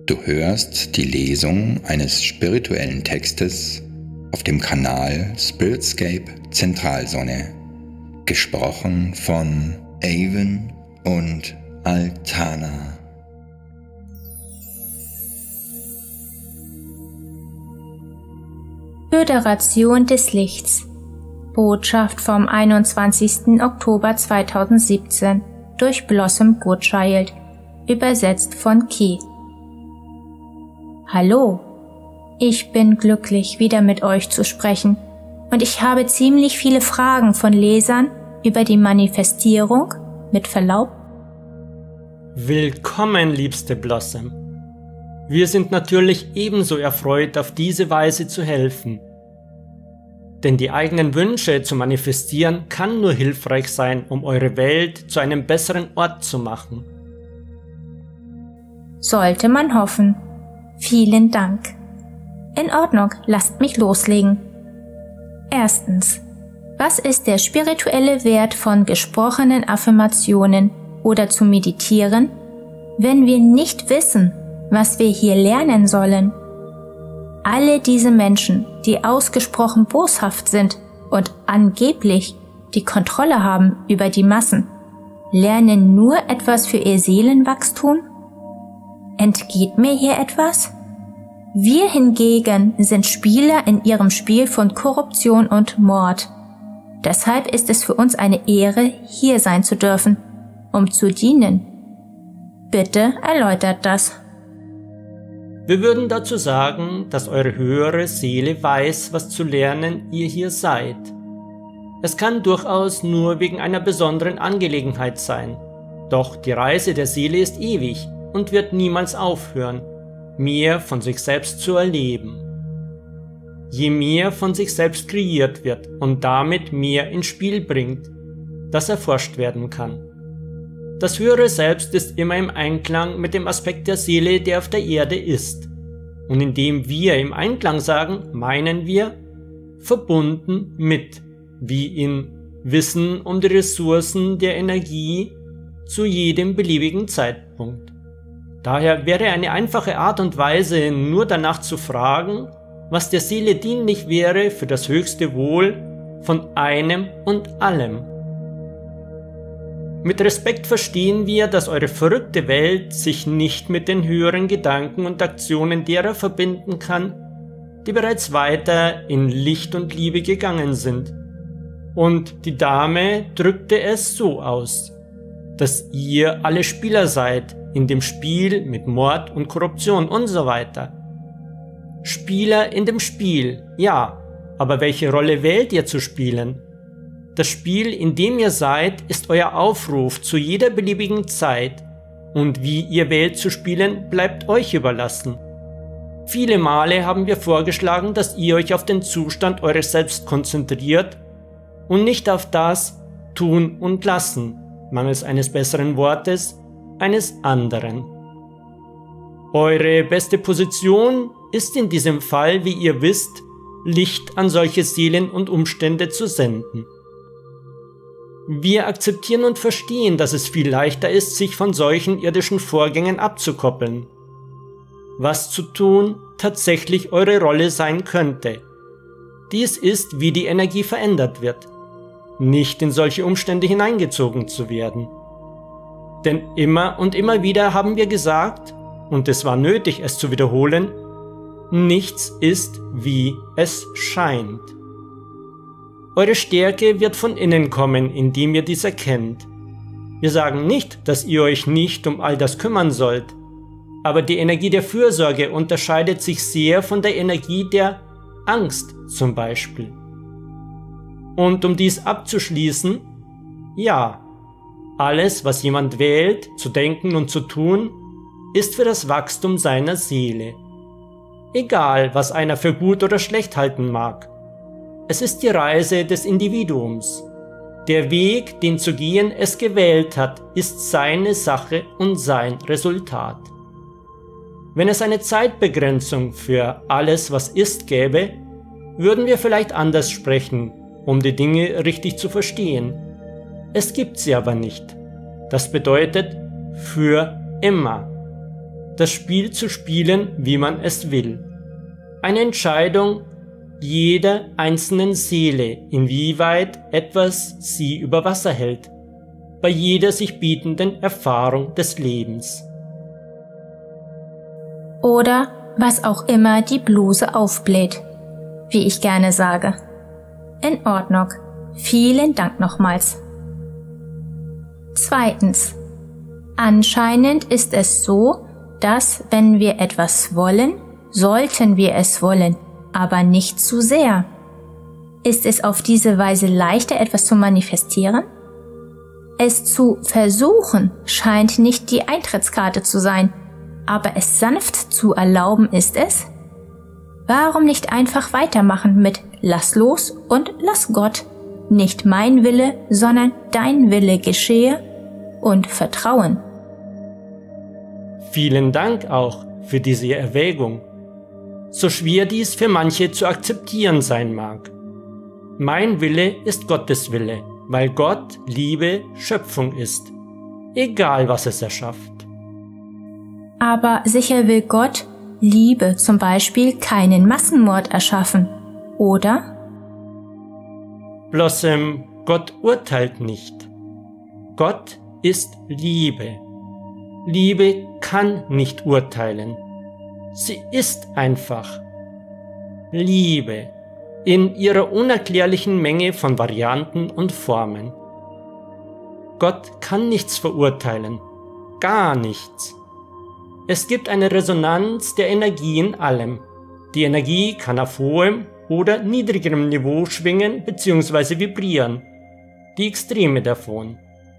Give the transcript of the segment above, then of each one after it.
Du hörst die Lesung eines spirituellen Textes auf dem Kanal Spiritscape Zentralsonne, gesprochen von Avon und Altana. Föderation des Lichts. Botschaft vom 21. Oktober 2017 durch Blossom Goodchild, übersetzt von Ki. Hallo, ich bin glücklich, wieder mit euch zu sprechen, und ich habe ziemlich viele Fragen von Lesern über die Manifestierung, mit Verlaub. Willkommen, liebste Blossom. Wir sind natürlich ebenso erfreut, auf diese Weise zu helfen. Denn die eigenen Wünsche zu manifestieren kann nur hilfreich sein, um eure Welt zu einem besseren Ort zu machen. Sollte man hoffen. Vielen Dank. In Ordnung, lasst mich loslegen. Erstens. Was ist der spirituelle Wert von gesprochenen Affirmationen oder zu meditieren, wenn wir nicht wissen, was wir hier lernen sollen? Alle diese Menschen, die ausgesprochen boshaft sind und angeblich die Kontrolle haben über die Massen, lernen nur etwas für ihr Seelenwachstum? Entgeht mir hier etwas? Wir hingegen sind Spieler in ihrem Spiel von Korruption und Mord. Deshalb ist es für uns eine Ehre, hier sein zu dürfen, um zu dienen. Bitte erläutert das. Wir würden dazu sagen, dass eure höhere Seele weiß, was zu lernen ihr hier seid. Es kann durchaus nur wegen einer besonderen Angelegenheit sein. Doch die Reise der Seele ist ewig und wird niemals aufhören, mehr von sich selbst zu erleben. Je mehr von sich selbst kreiert wird und damit mehr ins Spiel bringt, das erforscht werden kann. Das höhere Selbst ist immer im Einklang mit dem Aspekt der Seele, der auf der Erde ist. Und indem wir im Einklang sagen, meinen wir verbunden mit, wie in Wissen um die Ressourcen der Energie zu jedem beliebigen Zeitpunkt. Daher wäre eine einfache Art und Weise, nur danach zu fragen, was der Seele dienlich wäre für das höchste Wohl von einem und allem. Mit Respekt verstehen wir, dass eure verrückte Welt sich nicht mit den höheren Gedanken und Aktionen derer verbinden kann, die bereits weiter in Licht und Liebe gegangen sind. Und die Dame drückte es so aus, dass ihr alle Spieler seid in dem Spiel mit Mord und Korruption und so weiter. Spieler in dem Spiel, ja, aber welche Rolle wählt ihr zu spielen? Das Spiel, in dem ihr seid, ist euer Aufruf zu jeder beliebigen Zeit, und wie ihr wählt zu spielen, bleibt euch überlassen. Viele Male haben wir vorgeschlagen, dass ihr euch auf den Zustand eures Selbst konzentriert und nicht auf das Tun und Lassen, mangels eines besseren Wortes, eines anderen. Eure beste Position ist in diesem Fall, wie ihr wisst, Licht an solche Seelen und Umstände zu senden. Wir akzeptieren und verstehen, dass es viel leichter ist, sich von solchen irdischen Vorgängen abzukoppeln. Was zu tun tatsächlich eure Rolle sein könnte. Dies ist, wie die Energie verändert wird, nicht in solche Umstände hineingezogen zu werden. Denn immer und immer wieder haben wir gesagt, und es war nötig, es zu wiederholen, nichts ist, wie es scheint. Eure Stärke wird von innen kommen, indem ihr dies erkennt. Wir sagen nicht, dass ihr euch nicht um all das kümmern sollt, aber die Energie der Fürsorge unterscheidet sich sehr von der Energie der Angst zum Beispiel. Und um dies abzuschließen, ja, alles, was jemand wählt, zu denken und zu tun, ist für das Wachstum seiner Seele. Egal, was einer für gut oder schlecht halten mag. Es ist die Reise des Individuums. Der Weg, den zu gehen es gewählt hat, ist seine Sache und sein Resultat. Wenn es eine Zeitbegrenzung für alles, was ist, gäbe, würden wir vielleicht anders sprechen, um die Dinge richtig zu verstehen. Es gibt sie aber nicht. Das bedeutet für immer. das Spiel zu spielen, wie man es will. Eine Entscheidung jeder einzelnen Seele, inwieweit etwas sie über Wasser hält, bei jeder sich bietenden Erfahrung des Lebens. Oder was auch immer die Bluse aufbläht, wie ich gerne sage. In Ordnung. Vielen Dank nochmals. Zweitens. Anscheinend ist es so, dass, wenn wir etwas wollen, sollten wir es wollen, aber nicht zu sehr. Ist es auf diese Weise leichter, etwas zu manifestieren? Es zu versuchen scheint nicht die Eintrittskarte zu sein, aber es sanft zu erlauben ist es? Warum nicht einfach weitermachen mit Lass los und lass Gott, nicht mein Wille, sondern dein Wille geschehe und Vertrauen? Vielen Dank auch für diese Erwägung, so schwer dies für manche zu akzeptieren sein mag. Mein Wille ist Gottes Wille, weil Gott Liebe Schöpfung ist, egal was es erschafft. Aber sicher will Gott, Liebe zum Beispiel, keinen Massenmord erschaffen, oder? Blossom, Gott urteilt nicht. Gott ist Liebe. Liebe kann nicht urteilen. Sie ist einfach Liebe in ihrer unerklärlichen Menge von Varianten und Formen. Gott kann nichts verurteilen, gar nichts. Es gibt eine Resonanz der Energie in allem. Die Energie kann auf hohem oder niedrigerem Niveau schwingen bzw. vibrieren, die Extreme davon.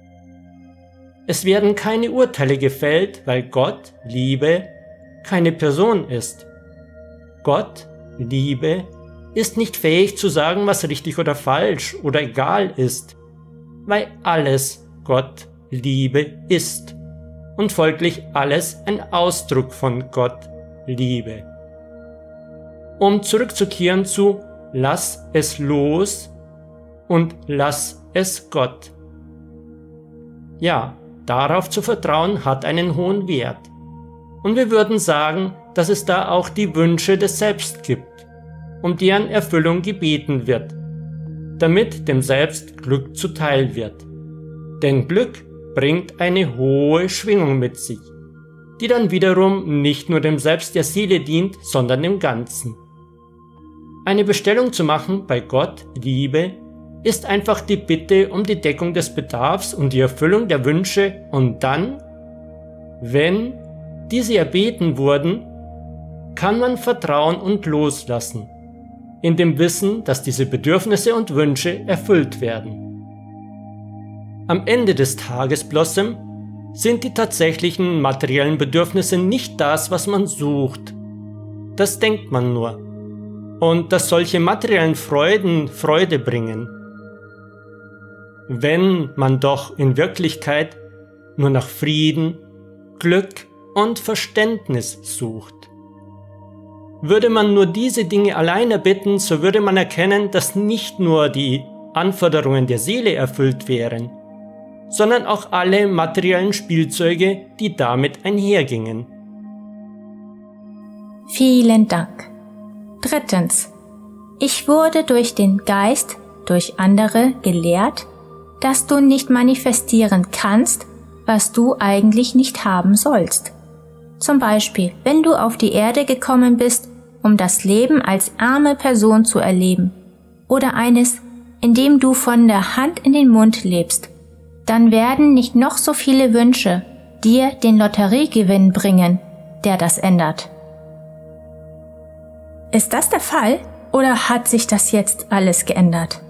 Es werden keine Urteile gefällt, weil Gott, Liebe, keine Person ist. Gott, Liebe, ist nicht fähig zu sagen, was richtig oder falsch oder egal ist, weil alles Gott, Liebe ist und folglich alles ein Ausdruck von Gott, Liebe. Um zurückzukehren zu Lass es los und lass es Gott. Ja, darauf zu vertrauen hat einen hohen Wert. Und wir würden sagen, dass es da auch die Wünsche des Selbst gibt, um deren Erfüllung gebeten wird, damit dem Selbst Glück zuteil wird. Denn Glück bringt eine hohe Schwingung mit sich, die dann wiederum nicht nur dem Selbst der Seele dient, sondern dem Ganzen. Eine Bestellung zu machen bei Gott, Liebe, ist einfach die Bitte um die Deckung des Bedarfs und die Erfüllung der Wünsche und dann, wenn diese erbeten wurden, kann man vertrauen und loslassen, in dem Wissen, dass diese Bedürfnisse und Wünsche erfüllt werden. Am Ende des Tages, Blossom, sind die tatsächlichen materiellen Bedürfnisse nicht das, was man sucht. Das denkt man nur. Und dass solche materiellen Freuden Freude bringen. Wenn man doch in Wirklichkeit nur nach Frieden, Glück und Verständnis sucht. Würde man nur diese Dinge allein erbitten, so würde man erkennen, dass nicht nur die Anforderungen der Seele erfüllt wären, sondern auch alle materiellen Spielzeuge, die damit einhergingen. Vielen Dank. Drittens. Ich wurde durch den Geist, durch andere gelehrt, dass du nicht manifestieren kannst, was du eigentlich nicht haben sollst. Zum Beispiel, wenn du auf die Erde gekommen bist, um das Leben als arme Person zu erleben, oder eines, in dem du von der Hand in den Mund lebst, dann werden nicht noch so viele Wünsche dir den Lotteriegewinn bringen, der das ändert. Ist das der Fall, oder hat sich das jetzt alles geändert?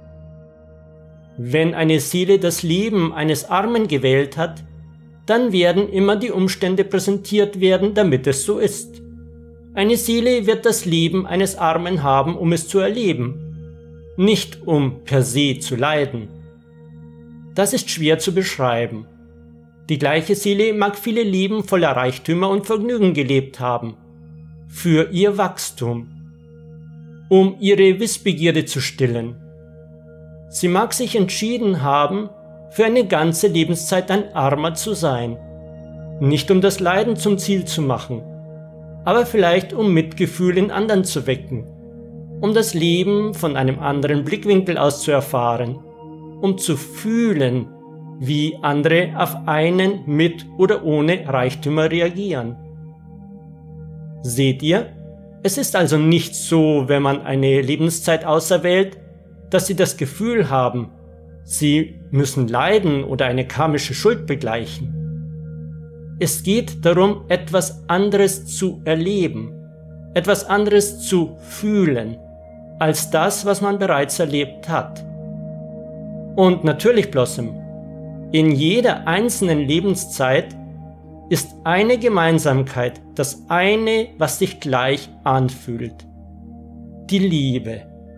Wenn eine Seele das Leben eines Armen gewählt hat, dann werden immer die Umstände präsentiert werden, damit es so ist. Eine Seele wird das Leben eines Armen haben, um es zu erleben, nicht um per se zu leiden. Das ist schwer zu beschreiben. Die gleiche Seele mag viele Leben voller Reichtümer und Vergnügen gelebt haben, für ihr Wachstum, um ihre Wissbegierde zu stillen. Sie mag sich entschieden haben, für eine ganze Lebenszeit ein Armer zu sein, nicht um das Leiden zum Ziel zu machen, aber vielleicht um Mitgefühl in anderen zu wecken, um das Leben von einem anderen Blickwinkel aus zu erfahren, um zu fühlen, wie andere auf einen mit oder ohne Reichtümer reagieren. Seht ihr? Es ist also nicht so, wenn man eine Lebenszeit auserwählt, dass sie das Gefühl haben, sie müssen leiden oder eine karmische Schuld begleichen. Es geht darum, etwas anderes zu erleben, etwas anderes zu fühlen, als das, was man bereits erlebt hat. Und natürlich, Blossom, in jeder einzelnen Lebenszeit ist eine Gemeinsamkeit, das eine, was sich gleich anfühlt: die Liebe.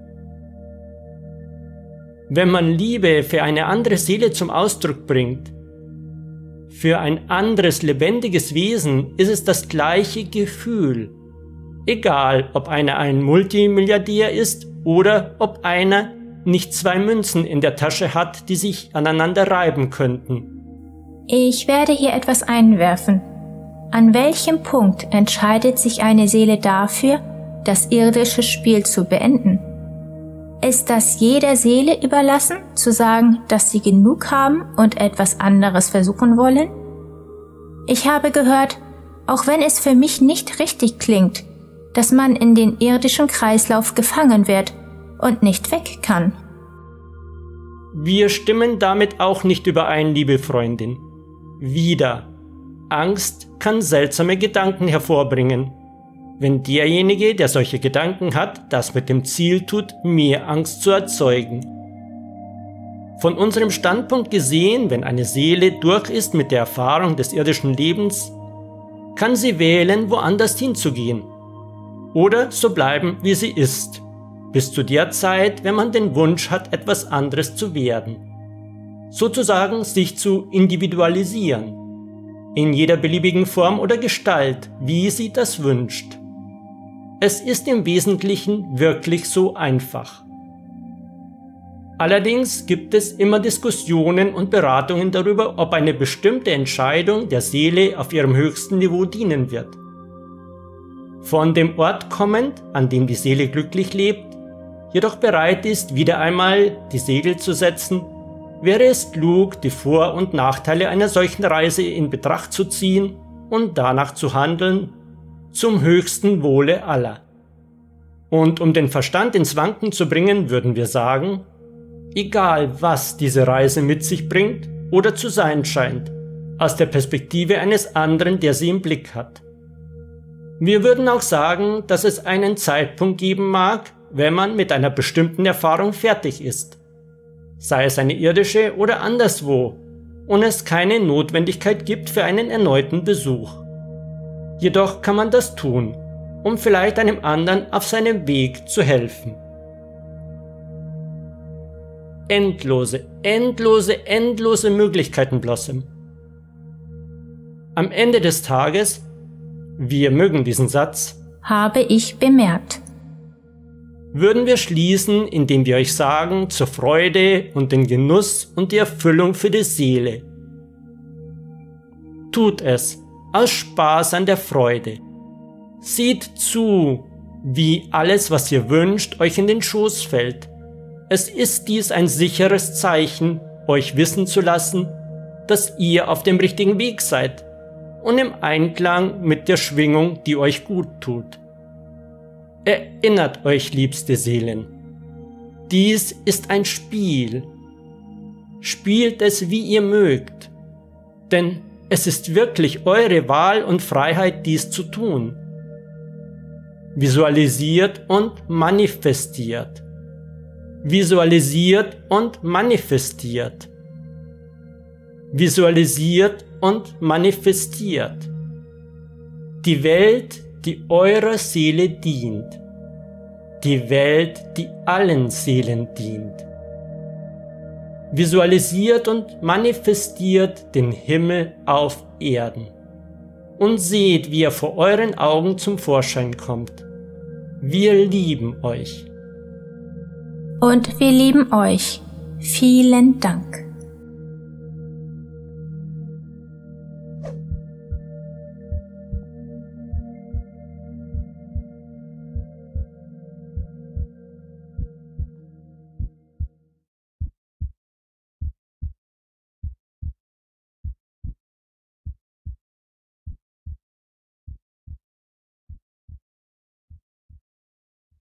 Wenn man Liebe für eine andere Seele zum Ausdruck bringt, für ein anderes lebendiges Wesen, ist es das gleiche Gefühl. Egal, ob einer ein Multimilliardär ist oder ob einer nicht 2 Münzen in der Tasche hat, die sich aneinander reiben könnten. Ich werde hier etwas einwerfen. An welchem Punkt entscheidet sich eine Seele dafür, das irdische Spiel zu beenden? Ist das jeder Seele überlassen, zu sagen, dass sie genug haben und etwas anderes versuchen wollen? Ich habe gehört, auch wenn es für mich nicht richtig klingt, dass man in den irdischen Kreislauf gefangen wird und nicht weg kann. Wir stimmen damit auch nicht überein, liebe Freundin. Wieder. Angst kann seltsame Gedanken hervorbringen. Wenn derjenige, der solche Gedanken hat, das mit dem Ziel tut, mehr Angst zu erzeugen. Von unserem Standpunkt gesehen, wenn eine Seele durch ist mit der Erfahrung des irdischen Lebens, kann sie wählen, woanders hinzugehen. Oder so bleiben, wie sie ist, bis zu der Zeit, wenn man den Wunsch hat, etwas anderes zu werden. Sozusagen sich zu individualisieren, in jeder beliebigen Form oder Gestalt, wie sie das wünscht. Es ist im Wesentlichen wirklich so einfach. Allerdings gibt es immer Diskussionen und Beratungen darüber, ob eine bestimmte Entscheidung der Seele auf ihrem höchsten Niveau dienen wird. Von dem Ort kommend, an dem die Seele glücklich lebt, jedoch bereit ist, wieder einmal die Segel zu setzen, wäre es klug, die Vor- und Nachteile einer solchen Reise in Betracht zu ziehen und danach zu handeln, zum höchsten Wohle aller. Und um den Verstand ins Wanken zu bringen, würden wir sagen, egal was diese Reise mit sich bringt oder zu sein scheint, aus der Perspektive eines anderen, der sie im Blick hat. Wir würden auch sagen, dass es einen Zeitpunkt geben mag, wenn man mit einer bestimmten Erfahrung fertig ist, sei es eine irdische oder anderswo, und es keine Notwendigkeit gibt für einen erneuten Besuch. Jedoch kann man das tun, um vielleicht einem anderen auf seinem Weg zu helfen. Endlose, endlose, endlose Möglichkeiten, Blossom. Am Ende des Tages, wir mögen diesen Satz, habe ich bemerkt, würden wir schließen, indem wir euch sagen, zur Freude und den Genuss und die Erfüllung für die Seele. Tut es aus Spaß an der Freude. Seht zu, wie alles, was ihr wünscht, euch in den Schoß fällt. Es ist dies ein sicheres Zeichen, euch wissen zu lassen, dass ihr auf dem richtigen Weg seid und im Einklang mit der Schwingung, die euch gut tut. Erinnert euch, liebste Seelen, dies ist ein Spiel. Spielt es, wie ihr mögt, denn es ist wirklich eure Wahl und Freiheit, dies zu tun. Visualisiert und manifestiert. Visualisiert und manifestiert. Visualisiert und manifestiert. Die Welt, die eurer Seele dient. Die Welt, die allen Seelen dient. Visualisiert und manifestiert den Himmel auf Erden. Und seht, wie er vor euren Augen zum Vorschein kommt. Wir lieben euch. Und wir lieben euch. Vielen Dank.